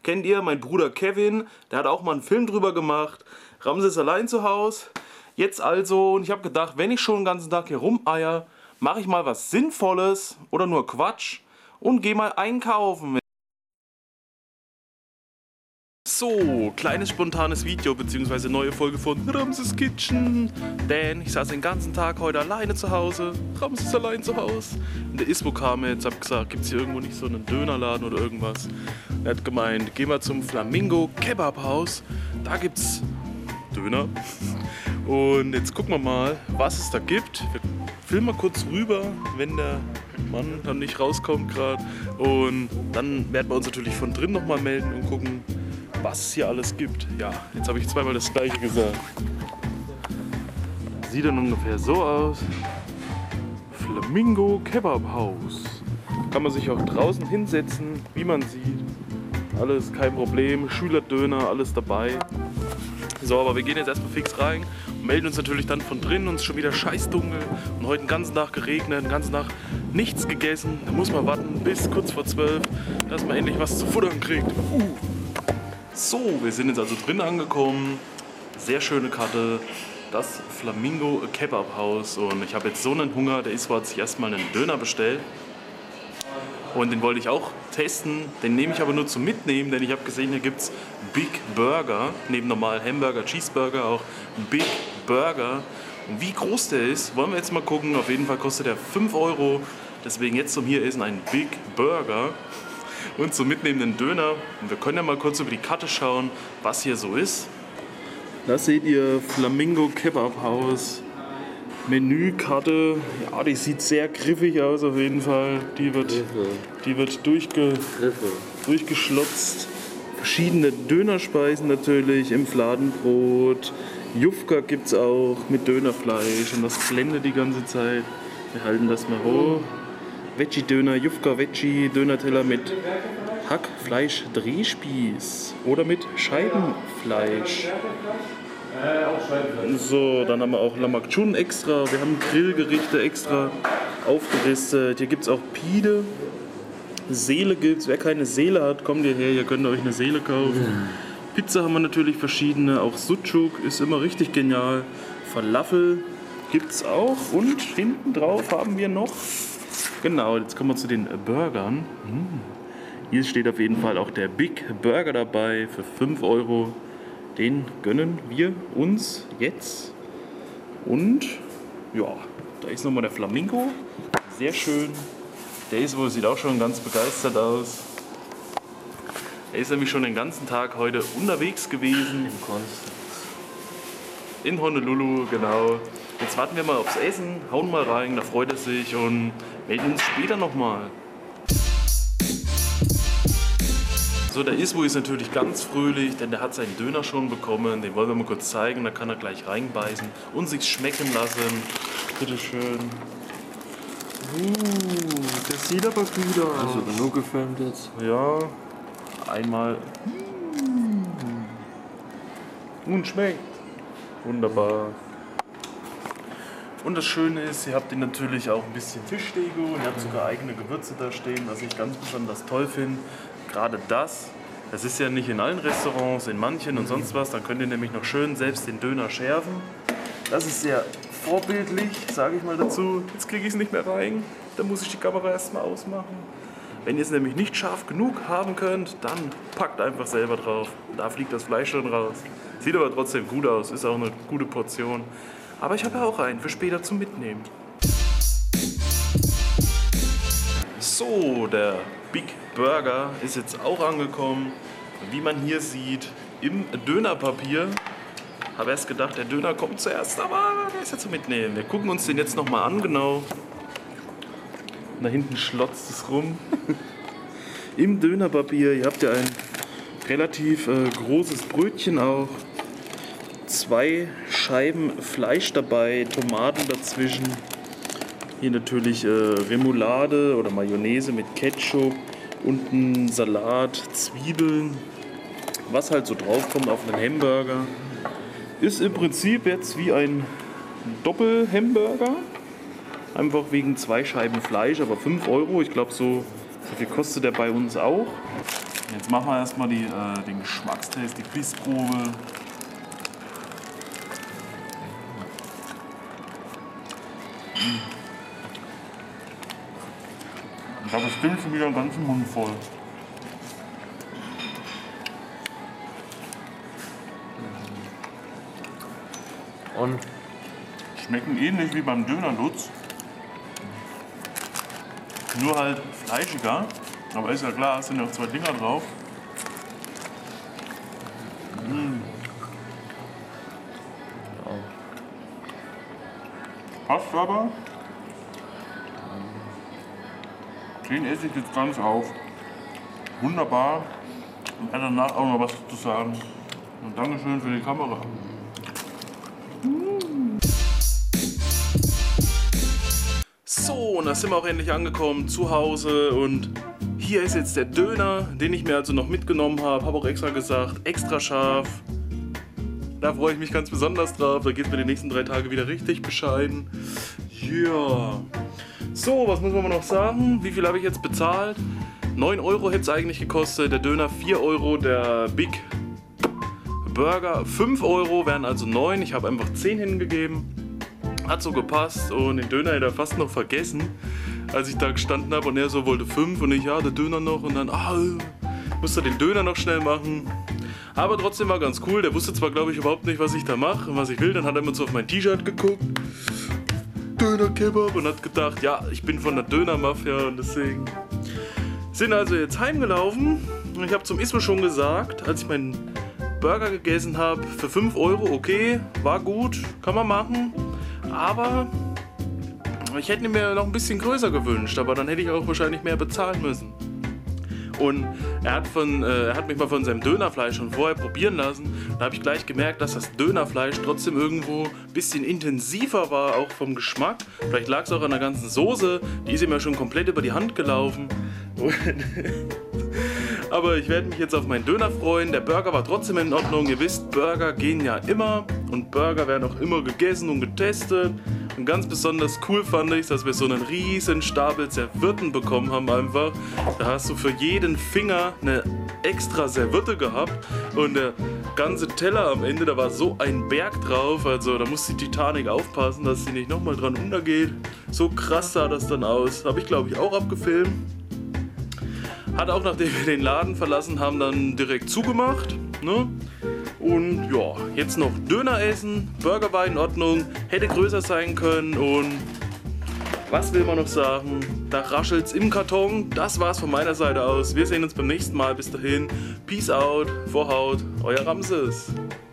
kennt ihr, mein Bruder Kevin, der hat auch mal einen Film drüber gemacht. Ramses allein zu Hause. Jetzt also, und ich habe gedacht, wenn ich schon den ganzen Tag hier rumeier, mache ich mal was Sinnvolles oder nur Quatsch und gehe mal einkaufen. So, kleines spontanes Video bzw. neue Folge von Ramses Kitchen. Denn ich saß den ganzen Tag heute alleine zu Hause. Ramses allein zu Hause. Und der Ismo kam jetzt, hab gesagt, gibt's hier irgendwo nicht so einen Dönerladen oder irgendwas? Er hat gemeint, geh mal zum Flamingo Kebab Haus. Da gibt's Döner. Und jetzt gucken wir mal, was es da gibt. Wir filmen mal kurz rüber, wenn der Mann dann nicht rauskommt gerade. Und dann werden wir uns natürlich von drin nochmal melden und gucken, was es hier alles gibt. Ja, jetzt habe ich zweimal das gleiche gesagt. Sieht dann ungefähr so aus. Flamingo Kebab Haus. Kann man sich auch draußen hinsetzen, wie man sieht. Alles kein Problem. Schülerdöner, alles dabei. So, aber wir gehen jetzt erstmal fix rein und melden uns natürlich dann von drinnen. Uns ist schon wieder scheißdunkel und heute den ganzen Tag geregnet, den ganzen Tag nichts gegessen. Da muss man warten bis kurz vor 12, dass man endlich was zu futtern kriegt. So, wir sind jetzt also drin angekommen. Sehr schöne Karte. Das Flamingo Kebab Haus. Und ich habe jetzt so einen Hunger. Der Iswa hat sich erstmal einen Döner bestellt. Und den wollte ich auch testen. Den nehme ich aber nur zum Mitnehmen, denn ich habe gesehen, hier gibt es Big Burger. Neben normalen Hamburger, Cheeseburger auch Big Burger. Und wie groß der ist, wollen wir jetzt mal gucken. Auf jeden Fall kostet der 5 Euro. Deswegen jetzt zum hier essen ein Big Burger. Und zum mitnehmenden Döner. Und wir können ja mal kurz über die Karte schauen, was hier so ist. Da seht ihr Flamingo Kebab Haus. Menükarte. Ja, die sieht sehr griffig aus auf jeden Fall. Die wird durchgeschlotzt. Verschiedene Dönerspeisen natürlich im Fladenbrot. Jufka gibt es auch mit Dönerfleisch und das blendet die ganze Zeit. Wir halten das mal hoch. Veggie-Döner, Jufka Veggie, Dönerteller mit Hackfleisch, Drehspieß oder mit Scheibenfleisch. So, dann haben wir auch Lamakchun extra. Wir haben Grillgerichte extra aufgeristet. Hier gibt es auch Pide. Seele gibt's. Wer keine Seele hat, kommt hierher. Ihr könnt euch eine Seele kaufen. Pizza haben wir natürlich verschiedene. Auch Sucuk ist immer richtig genial. Falafel gibt's auch. Und hinten drauf haben wir noch. Genau, jetzt kommen wir zu den Burgern. Hier steht auf jeden Fall auch der Big Burger dabei für 5 Euro. Den gönnen wir uns jetzt. Und ja, da ist nochmal der Flamingo. Sehr schön. Der sieht auch schon ganz begeistert aus. Er ist nämlich schon den ganzen Tag heute unterwegs gewesen. In Honolulu, genau. Jetzt warten wir mal aufs Essen, hauen mal rein, da freut er sich und melden uns später nochmal. So, der Iswo ist natürlich ganz fröhlich, denn der hat seinen Döner schon bekommen. Den wollen wir mal kurz zeigen, da kann er gleich reinbeißen und sich schmecken lassen. Bitteschön. Der sieht aber gut aus. Hast du genug gefilmt jetzt? Ja, einmal. Und schmeckt. Wunderbar. Und das Schöne ist, ihr habt hier natürlich auch ein bisschen Fischdeko und ihr habt sogar eigene Gewürze da stehen, was ich ganz besonders toll finde. Gerade das ist ja nicht in allen Restaurants, in manchen und sonst was. Dann könnt ihr nämlich noch schön selbst den Döner schärfen. Das ist sehr vorbildlich, sage ich mal dazu. Jetzt kriege ich es nicht mehr rein, dann muss ich die Kamera erstmal ausmachen. Wenn ihr es nämlich nicht scharf genug haben könnt, dann packt einfach selber drauf. Da fliegt das Fleisch schon raus. Sieht aber trotzdem gut aus, ist auch eine gute Portion. Aber ich habe ja auch einen für später zum Mitnehmen. So, der Big Burger ist jetzt auch angekommen. Wie man hier sieht, im Dönerpapier. Habe erst gedacht, der Döner kommt zuerst, aber der ist ja zum Mitnehmen. Wir gucken uns den jetzt nochmal an, genau. Da hinten schlotzt es rum. Im Dönerpapier, ihr habt ja ein relativ großes Brötchen auch. 2 Scheiben Fleisch dabei, Tomaten dazwischen. Hier natürlich Remoulade oder Mayonnaise mit Ketchup und ein Salat, Zwiebeln. Was halt so draufkommt auf einen Hamburger. Ist im Prinzip jetzt wie ein Doppel-Hamburger. Einfach wegen 2 Scheiben Fleisch, aber 5 Euro. Ich glaube, so viel kostet der bei uns auch. Jetzt machen wir erstmal den Geschmackstest, die Bissprobe. Ich habe bestimmt schon wieder den ganzen Mund voll. Und schmecken ähnlich wie beim Döner-Lutz. Nur halt fleischiger. Aber ist ja klar, es sind ja auch 2 Dinger drauf. Passt aber. Den esse ich jetzt ganz auf. Wunderbar. Und er danach auch noch was zu sagen. Und Dankeschön für die Kamera. So, und da sind wir auch endlich angekommen zu Hause. Und hier ist jetzt der Döner, den ich mir also noch mitgenommen habe. Habe auch extra gesagt, extra scharf. Da freue ich mich ganz besonders drauf. Da geht es mir die nächsten 3 Tage wieder richtig bescheiden. Ja. Yeah. So, was muss man noch sagen? Wie viel habe ich jetzt bezahlt? 9 Euro hätte es eigentlich gekostet. Der Döner 4 Euro, der Big Burger 5 Euro, wären also 9. Ich habe einfach 10 hingegeben. Hat so gepasst und den Döner hätte er fast noch vergessen, als ich da gestanden habe und er so wollte 5 und ich, ja, der Döner noch und dann, musste den Döner noch schnell machen. Aber trotzdem war ganz cool. Der wusste zwar, glaube ich, überhaupt nicht, was ich da mache und was ich will. Dann hat er immer so auf mein T-Shirt geguckt. Döner-Kebab und hat gedacht, ja, ich bin von der Döner-Mafia und deswegen sind also jetzt heimgelaufen. Und ich habe zum Ismo schon gesagt, als ich meinen Burger gegessen habe, für 5 Euro, okay, war gut, kann man machen. Aber ich hätte mir noch ein bisschen größer gewünscht, aber dann hätte ich auch wahrscheinlich mehr bezahlen müssen. Und er hat mich mal von seinem Dönerfleisch schon vorher probieren lassen. Da habe ich gleich gemerkt, dass das Dönerfleisch trotzdem irgendwo ein bisschen intensiver war, auch vom Geschmack. Vielleicht lag es auch an der ganzen Soße, die ist ihm ja schon komplett über die Hand gelaufen. Aber ich werde mich jetzt auf meinen Döner freuen. Der Burger war trotzdem in Ordnung. Ihr wisst, Burger gehen ja immer und Burger werden auch immer gegessen und getestet. Und ganz besonders cool fand ich, dass wir so einen riesen Stapel Servietten bekommen haben einfach. Da hast du für jeden Finger eine extra Serviette gehabt und der ganze Teller am Ende, da war so ein Berg drauf. Also da muss die Titanic aufpassen, dass sie nicht nochmal dran untergeht. So krass sah das dann aus. Habe ich, glaube ich, auch abgefilmt. Hat auch, nachdem wir den Laden verlassen haben, dann direkt zugemacht. Ne? Und ja, jetzt noch Döner essen. Burger war in Ordnung, hätte größer sein können. Und was will man noch sagen? Da raschelt's im Karton. Das war's von meiner Seite aus. Wir sehen uns beim nächsten Mal. Bis dahin. Peace out. Vorhaut. Euer Ramses.